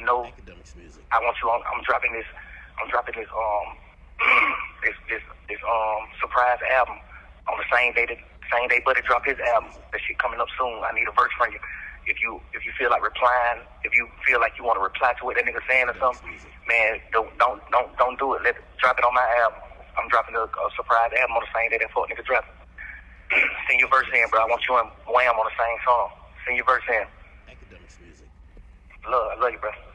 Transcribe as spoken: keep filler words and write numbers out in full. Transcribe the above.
know I want you on. I'm dropping this. I'm dropping this um this this this um surprise album on the same day that same day Buddy dropped his album. That shit coming up soon. I need a verse from you. If you if you feel like replying, if you feel like you want to reply to what that nigga saying or something, man, don't don't don't don't do it. Let drop it on my album. I'm dropping a, a surprise album on the same day that fuck nigga dropping. Send your verse in, bro. I want you and Wham on the same song. Send your verse in. Love, I love you, bro.